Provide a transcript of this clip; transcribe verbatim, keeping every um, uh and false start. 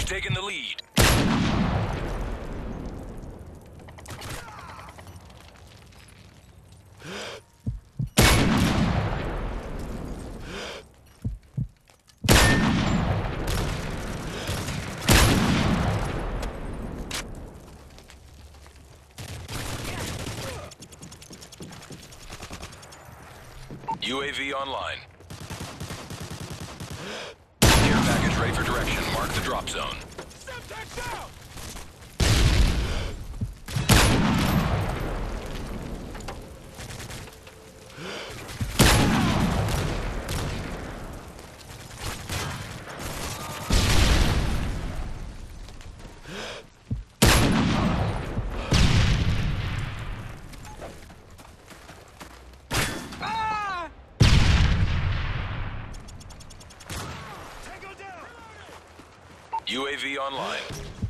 taken the lead. U A V online. Care package ready for direction. Mark the drop zone. Semtex down! U A V online.